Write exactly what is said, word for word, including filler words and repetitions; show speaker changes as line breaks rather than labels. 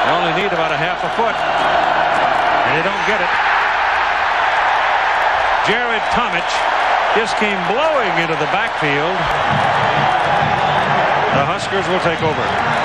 They only need about a half a foot, and they don't get it. Jared Tomich just came blowing into the backfield. The Huskers will take over.